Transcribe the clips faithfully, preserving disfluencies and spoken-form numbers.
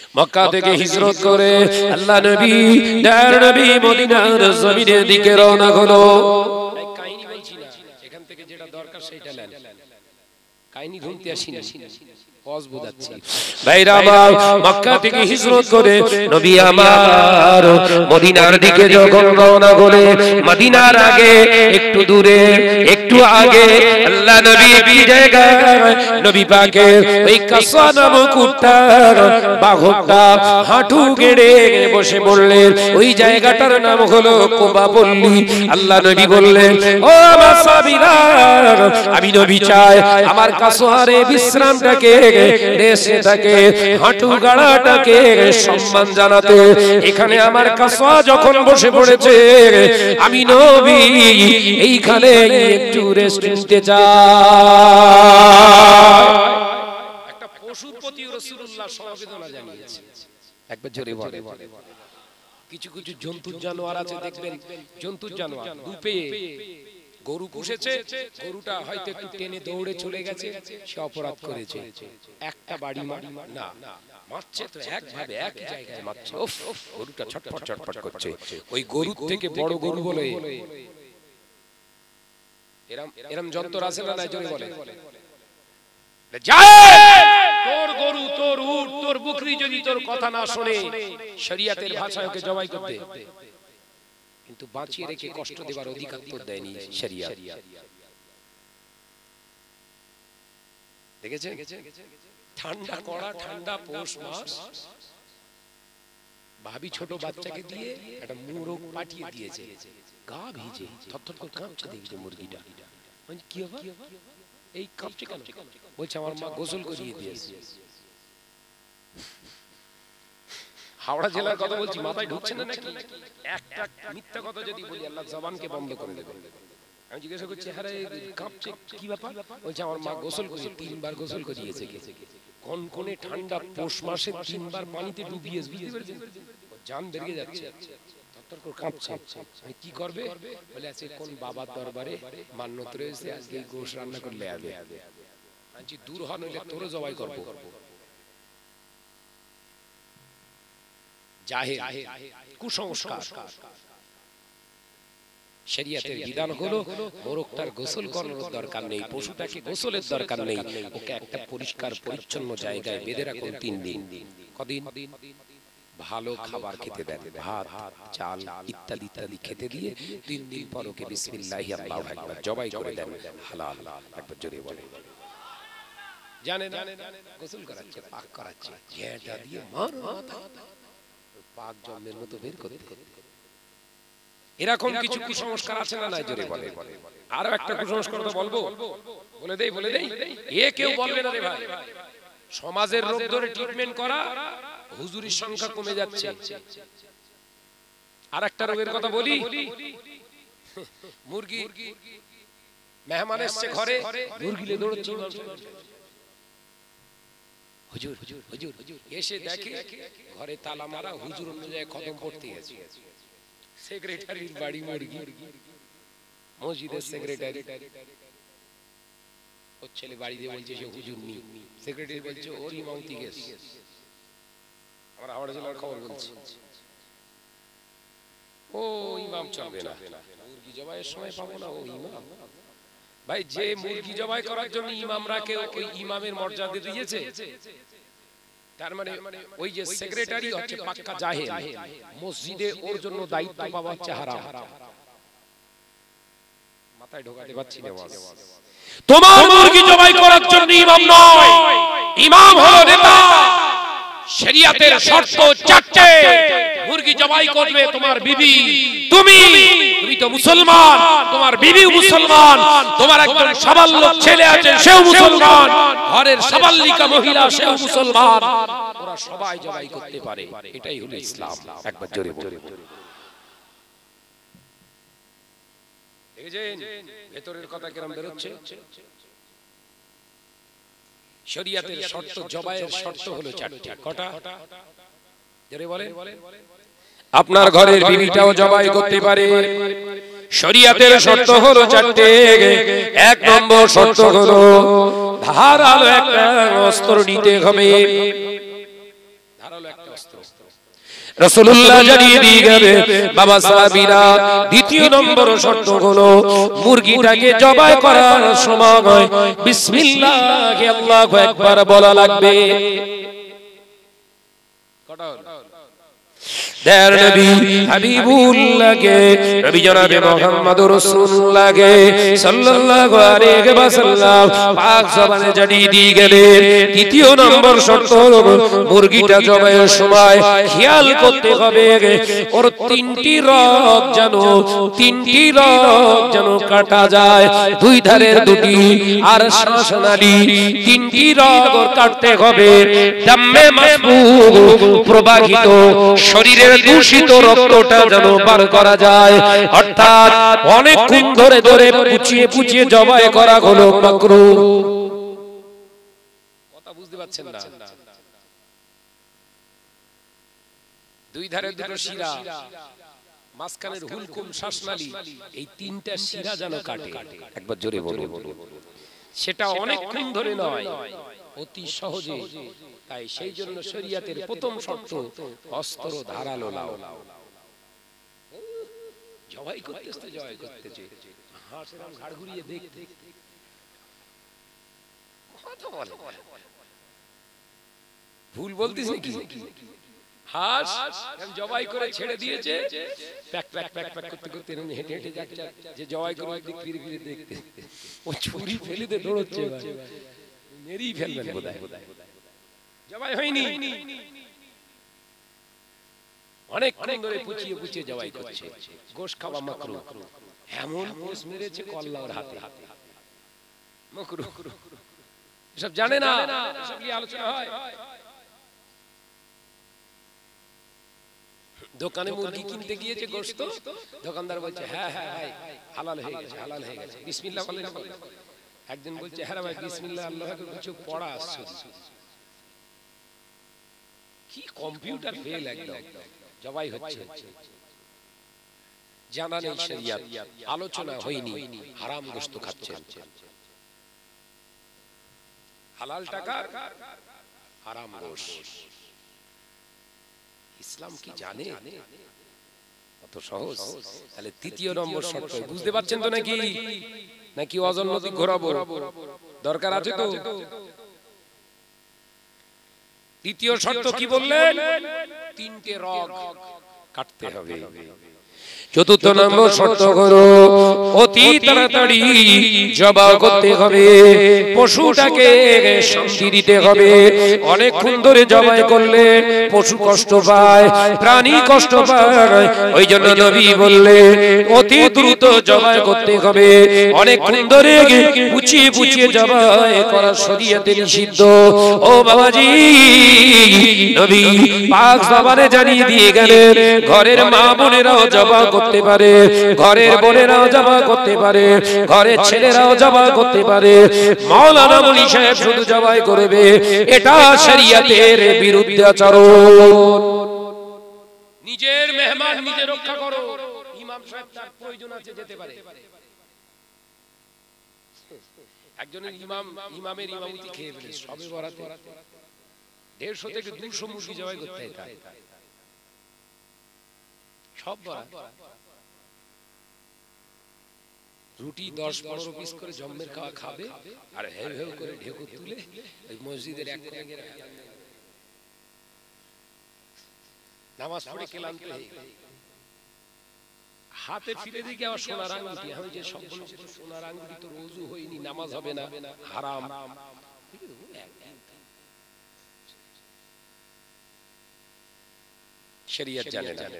মক্কা থেকে হিজরত করে আল্লাহ নবী দয়ার নবী মদিনার জমিনের দিকে রওনা হলো। এই কাহিনী বলছি না, এখান থেকে যেটা দরকার সেটা নেন, কাহিনী ঘুমতে আসি না, পজ বোঝাচ্ছি ভাইরা আমার। মক্কা থেকে হিজরত করে নবী আমার মদিনার দিকে যখন রওনা হলে, মদিনার আগে একটু দূরে একটু আগে আল্লাহ নবী একটি জায়গায় নবী পাকের ওই কাসা নামক উটটার বাহকটা হাঁটু গেড়ে বসে পড়লেন। ওই জায়গাটার নাম হলো কুবা পল্লী। আল্লাহ নবী বললেন, ও আমার সাহাবীরা, আমি নবী চাই আমার কাসোয়ারে বিশ্রামটাকে, রেসে থাকে, হাঁটু গাড়াটাকে সম্মান জানাতে। এখানে আমার কাসোয়া যখন বসে পড়েছে, আমি নবী এইখানে একটু রেস্ট নিতে চাই। একটা পশুর প্রতি রাসূলুল্লাহ সমবেদনা জানিয়েছে। একবার জোরে বলে। কিছু কিছু জন্তুর জানোয়ার আছে দেখবেন, জন্তুর জানোয়ার দুপে গরু পুষেছে, গরুটা হয়তো একটু টেনে দৌড়ে চলে গেছে, সে অপরাধ করেছে, একটা বাড়ি মার না মারছে তো একভাবে একই জায়গায় মারছে, উফ গরুটা ছটফট ছটফট করছে। ওই গরুর থেকে বড় গরু বলে এরম এরম যন্ত্র আছে না, নাই জোরে বলে, তোর গরু তোর উট তোর বকরি যদি তোর কথা না শুনে, শরীয়তের ভাষায় ওকে জবাই করতে, কিন্তু বাঁচিয়ে রেখে কষ্ট দেবার অধিকার তো দেয়নি শরীয়ত। দেখেছেন ঠান্ডা কড়া ঠান্ডা পৌষ মাস, ভাবি ছোট বাচ্চাকে দিয়ে একটা মুরগ পাঠিয়ে দিয়েছে, গা ভিজে থরথর করে কাঁপছে, দেখছে মুরগিটা, মানে কি হবে এই কাঁপছে কেন? বলছে আমার মা গোসল করিয়ে দিয়েছে। হাওড়া জেলার কথা বলছি, মাথায় ঢুকছে না নাকি? একটা মিথ্যা কথা যদি বলি আল্লাহ জবানকে বন্ধ করে দেবে। আমি জিজ্ঞাসা করছি, আরে কাঁপছে কি ব্যাপার? বলছে আমার মা গোসল করিয়ে, তিনবার গোসল করিয়েছে। কোন কোনে ঠান্ডা পৌষ মাসে তিনবার পানিতে ডুবিয়ে, বুঝতে পেরেছেন? জান বেরিয়ে যাচ্ছে, থরথর করে কাঁপছে। কি করবে? বলে আছে কোন বাবার দরবারে মান্যত রয়েছে, আজকে গোশ রান্না করলে আবে। আজ দূর হন হইলে তোরে জবাই করব। জাহেল, কুসংস্কার। শরীয়তের বিধান হলো মোরগটার গোসল করানোর দরকার নেই, পশুটাকে গোসলের দরকার নেই, ওকে একটা পরিষ্কার পরিচ্ছন্ন জায়গায় বেঁধে রাখুন তিন দিন। কদিন? ভালো খাবার খেতে দেন, ভাত চাল ইত্যাদি ইত্যাদি খেতে দিয়ে তিন দিন পর ওকে বিসমিল্লাহি আল্লাহু আকবার জবাই করে দেন, হালাল। একবার জোরে বলে। জানেন গোসল করাচ্ছে, পাক করাচ্ছে, ঘেঁটা দিয়ে মার মাথা পাক জমের মতো বের করতে। এরকম কিছু কুসংস্কার আছে না, নাই জোরে বলে। আরো একটা কুসংস্কার তো বলবো, বলে দেই বলে দেই এ কেউ বলবে না রে ভাই। সমাজের রোগ ধরে ট্রিটমেন্ট করা, হুজুরির সংখ্যা কমে যাচ্ছে। আর একটা রোগের কথা বলি, মুরগি মেহমান এসছে ঘরে, মুরগিলে দৌড়চ্ছে, হুজুর হুজুর হুজুর এসে দেখে ঘরে তালা মারা, হুজুর অন্য জায়গায় খতম পড়তে গেছে। সেক্রেটারির বাড়ি মুরগি, মসজিদের সেক্রেটারি, ওর ছেলে বাড়ি দিয়ে বলছে সে হুজুর নি, সেক্রেটারি বলছে ওর ইমামতি গেছে। আমরা হাওড়া জেলার খবর বলছি, ও ইমাম চলবে না, মুরগি জবাইয়ের সময় পাবো না, ও ইমাম। ভাই যে মুরগি জবাই করার জন্য ইমামরাকে ওই ইমামের মর্যাদা দিয়েছে, তার মানে ওই যে সেক্রেটারি হচ্ছে পাক্কা জাহেল, মসজিদে ওর জন্য দায়িত্ব পাওয়া হচ্ছে হারাম। মাথায় ঢোকাতে পারছি না। তোমার মুরগি জবাই করার জন্য ইমাম নয়, ইমাম হলো নেতা। শরীয়তের শর্ত চারটে, মুরগি জবাই করবে তোমার বিবি, তুমি তুমি তো মুসলমান, তোমার বিবিও মুসলমান, তোমার একজন সাবাল্য ছেলে আছে সেও মুসলমান, ঘরের সাবাল্লিকা মহিলা সেও মুসলমান, ওরা সবাই জবাই করতে পারে। এটাই হলো ইসলাম। একবার জোরে বলে। দেখেছেন ভেতরের কথা কেমন বের হচ্ছে? শরীয়তের শর্ত, জবাইয়ের শর্ত হলো চারটি। কটা? জোরে বলে। আপনার ঘরের বিবিটাও জবাই করতে পারে। শরীয়তের শর্ত হলো চারটে। এক নম্বর শর্ত হলো ধারালো একটা অস্ত্র নিতে হবে। ধারালো একটা অস্ত্র রাসূলুল্লাহ জানিয়ে দিয়ে গেলে বাবা সাহাবীরা দ্বিতীয় নম্বর শর্ত হলো মুরগিটাকে জবাই করার সময় বিসমিল্লাহ আল্লাহু আকবার বলা লাগবে। কটা দেয়ার নবী হাবিবুল্লাহকে নবী জনাবে মুহাম্মদুর রাসূলুল্লাহকে সাল্লাল্লাহু আলাইহি ওয়াসাল্লাম পাক জবানে জানিয়ে দিয়ে গেলেন তৃতীয় নম্বর শর্ত হলো মুরগিটা জবাইয়ের সময় খেয়াল করতে হবে ওর তিনটি রগ যেন তিনটি রগ যেন কাটা যায়, দুই ধারের দুটি আর শ্বাসনালী তিনটি রগ কাটতে হবে। দামে মাসবুক প্রবাহিত শরীরের দূষিত রক্তটা যেন বার করা যায়, অর্থাৎ অনেকক্ষণ ধরে ধরে পুচিয়ে পুচিয়ে জবাই করা হলো মাকরুহ। কথা বুঝতে পারছেন না? দুই ধারে দুটো শিরা, মাঝখানের হুলকুম শ্বাসনালী, এই তিনটা শিরা যেন কাটে। একবার জোরে বলুন। সেটা অনেকক্ষণ ধরে নয়, অতি সহজে। তাই সেই জন্য শরীয়তের প্রথম শর্ত অস্ত্র ধারালো লাও। জবাই করতেছে জবাই করতেছে হাসরাম ঘাড় ঘুরিয়ে দেখতে কথা বলে, ভুল বলতিস নাকি? হাস জবাই করে ছেড়ে দিয়েছে, প্যাক প্যাক প্যাক প্যাক করতে করতে হেঁটে হেঁটে যাচ্ছে, যে জবাই করে দিক ফিরে ফিরে দেখতে ও ছুরি ফেলে দিয়ে দৌড়চ্ছে, মেরেই ফেলবেন বোধহয়। জবাই হয়নি, অনেক অনেক ধরে পুচিয়ে পুচিয়ে জবাই করছে। গোশ খাওয়া মাকরুহ, এমন গোশ মেরেছে কল্লার হাতে হাতে মাকরুহ। এসব জানে না, এসব নিয়ে আলোচনা হয়। দোকানে মুরগি কিনতে গিয়েছে গোশত, দোকানদার বলছে হ্যাঁ হ্যাঁ ভাই হালাল হয়ে গেছে, হালাল হয়ে গেছে, বিসমিল্লাহ বলেন। একজন বলছে হ্যাঁ ভাই বিসমিল্লাহ আল্লাহু আকবার কিছু পড়া আসছে। কি কম্পিউটার ফেল একদম। জবাই হচ্ছে, জানা নেই শরিয়ত, আলোচনা হয়নি, হারাম গোশত খাচ্ছেন। হালাল টাকা হারাম গোশ। ইসলাম কি জানে? কত সহজ। তাহলে তৃতীয় নম্বর শর্ত বুঝতে পারছেন তো নাকি? নাকি অজন্মতি ঘোরাবো? দরকার আছে তো? তৃতীয় শর্ত কি বললেন? তিনটে রগ কাটতে হবে। চতুর্থ নম্বর শর্ত হলো অতি তাড়াতাড়ি জবাই করতে হবে, পশুটাকে শান্তি দিতে হবে। অনেকক্ষণ ধরে জবাই করলে পশু কষ্ট পায়, প্রাণী কষ্ট পায়, ওই জন্য নবী বললেন অতি দ্রুত জবাই করতে হবে। অনেকক্ষণ ধরে পুচিয়ে পুচিয়ে জবাই করা শরীয়তে নিষিদ্ধ। ও বাবাজি, নবী পাক জবানে জানিয়ে দিয়ে গেলেন ঘরের মা বোনেরাও জবাই করতে পারে, ঘরের বোনেরাও জবাই করতে পারে, ঘরের ছেলেরাও জবাই করতে পারে। মাওলানা মুনি সাহেব শুধু জবাই করবে, এটা শরীয়তের বিরুদ্ধে আচরণ। নিজের মেহমান নিজে রক্ষা করো। ইমাম সাহেব তার প্রয়োজন আছে যেতে পারে। একজনের ইমাম ইমামের ইমামতি খেয়ে ফেলে সবে বরাতে দেড়শো থেকে দুশো মুরগি জবাই করতে হয়। সব বরাত রুটি দশ পনেরো পিস করে জম্মের খাওয়া খাবে, আর হেউ হেউ করে ঢেকুর তুলে ওই মসজিদের এক কোণে গিয়ে নামাজ পড়ে ক্লান্ত হয়ে হাতে ফিরে দিকে আবার সোনার আঙ্গুটি। আমি যে সব বলেছি সোনার আঙ্গুটি তো রোজু হয়নি, নামাজ হবে না, হারাম। শরীয়ত জানে না,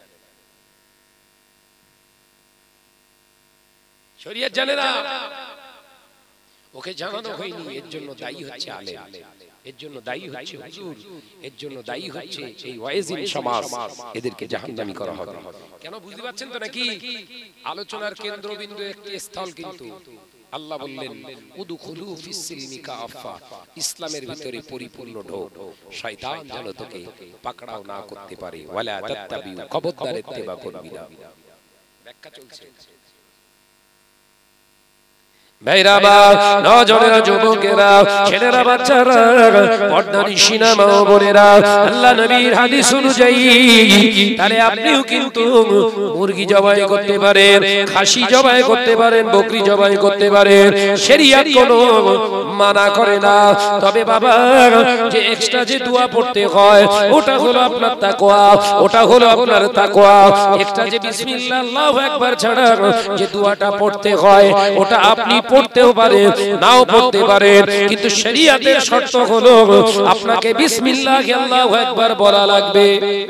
শরীয়ত জানে না, ওকে জানানো হয়নি। এর জন্য দায়ী হচ্ছে আলেম, এর জন্য দায়ী হচ্ছে হুজুর, এর জন্য দায়ী হচ্ছে এই ওয়াইজিন সমাজ। এদেরকে জাহান্নামী করা হবে। কেন বুঝতে পারছেন তো নাকি? আলোচনার কেন্দ্রবিন্দু একটি স্থল, কিন্তু আল্লাহ বললেন উদখুলু ফিস সিলমি কাফা, ইসলামের ভিতরে পরিপূর্ণ ঢোক। শয়তান যেন তোকে পাকড়াও না করতে পারে। ওয়ালা তাত্তাবিউ, খবরদার ইত্তেবা করবি না। ব্যাখ্যা চলছে। ভাইরাবা নজনেরা যুবকেরা ছেলেরা বাচ্চারা পর্দানিশিনা মা বোনেরা আল্লাহ নবীর হাদিস অনুযায়ী তাহলে আপনিও কিন্তু মুরগি জবাই করতে পারেন, খাসি জবাই করতে পারেন, বকরি জবাই করতে পারেন, শরীয়ত কোনো মানা করে না। তবে বাবা যে এক্সট্রা যে দোয়া পড়তে হয় ওটা হলো আপনার তাকওয়া, ওটা হলো আপনার তাকওয়া। এক্সট্রা যে বিসমিল্লাহ আল্লাহু আকবার ছাড়া যে দোয়াটা পড়তে হয় ওটা আপনি পড়তেও পারেন নাও পড়তে পারেন, কিন্তু শরীয়তের শর্ত হলো আপনাকে বিসমিল্লাহ আল্লাহু আকবার বলা লাগবে।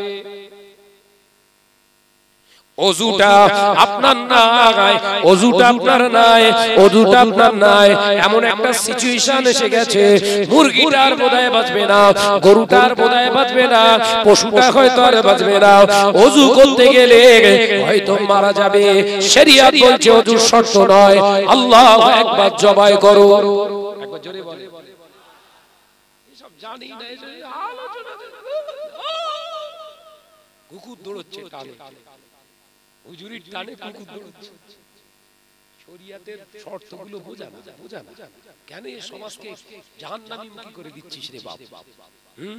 ওযুটা আপনার নাই, ওযুটা আপনার নাই, ওযুটা আপনার নাই, এমন একটা সিচুয়েশন এসে গেছে মুরগিটার বোধহয় বাঁচবে না, গরুটার বোধহয় বাঁচবে না, পশুটা হয়তো আর বাঁচবে না, ওযু করতে গেলে হয়তো মারা যাবে। শরীয়ত বলছে ওযুর শর্ত নয়, আল্লাহু আকবার জবাই করো। একবার জোরে বলে, এসব জানি না, এসব আলোচনা কুকুর দৌড়চ্ছে টানে, হুজুরির টানে কুকুর দৌড়চ্ছে। শরীয়তের শর্তগুলো বোঝা না, বোঝা না, কেন এই সমাজকে জাহান্নামী মুখী করে দিচ্ছিস রে বাপ? হুম,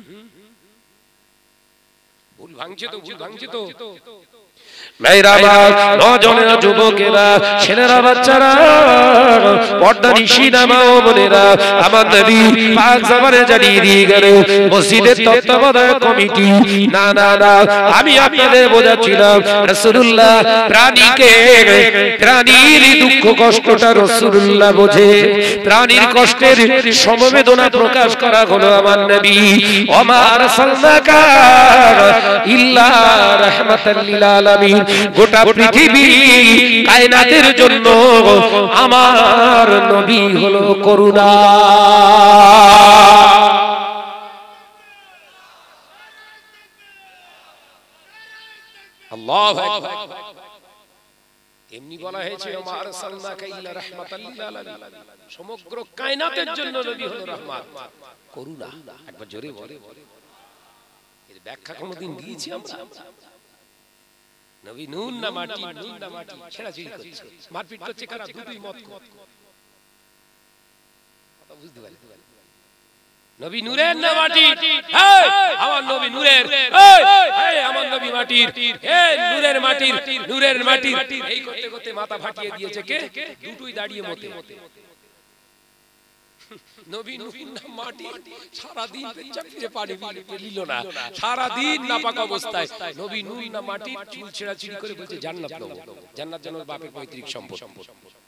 ভুল ভাঙছে তো, ভুল ভাঙছে তো। মেয়েরা নজনেরা যুবকেরা ছেলেরা বাচ্চারা পর্দানিশিনা মা বোনেরা আমার নবী পাক জামানে জানিয়ে দিয়ে গেল মসজিদের তত্ত্বাবধায়ক কমিটি, না না না আমি আপনাদের বোঝাচ্ছিলাম রাসূলুল্লাহ প্রাণীকে, প্রাণীর দুঃখ কষ্টটা রাসূলুল্লাহ বোঝে, প্রাণীর কষ্টের সমবেদনা প্রকাশ করা হলো আমার নবী। ওমা আরসালনাকা ইল্লা রাহমাতাল লিল আলামিন, গোটা পৃথিবী কায়নাতের জন্য আমার নবী হলো করুণা। আল্লাহু আকবার। এমনি বলা হয়েছে ওমা আরসালনাকা ইল্লা রাহমাতাল লিল আলামিন, সমগ্র কায়নাতের জন্য নবী হলো রহমত, করুণা। একবার জোরে বলে, এর ব্যাখ্যা কোনদিন দিয়েছি আমরা? নবী নুন না মাটি, নুন না মাটি, ছেড়াছিড়ি করছে, মারপিট করছে কারা? দুই মত কথা বুঝতে পারি। নবী নূরের না মাটির? এই আমার নবী নূরের, এই এই আমার নবী মাটির, এই নূরের মাটির, নূরের মাটির, এই করতে করতে মাথা ফাটিয়ে দিয়েছে কে? দুটোই দাঁড়িয়ে মতে। নবী নূর না মাটি, সারা দিন পেচ্ছাপ ফিরে পানি নিল না, সারা দিন নাপাক অবস্থায়। নবী নূর না মাটি, চুল ছেঁড়াছিড়ি করে বলছে জান্নাত পাবো, জান্নাত যেন বাপের পৈতৃক সম্পদ।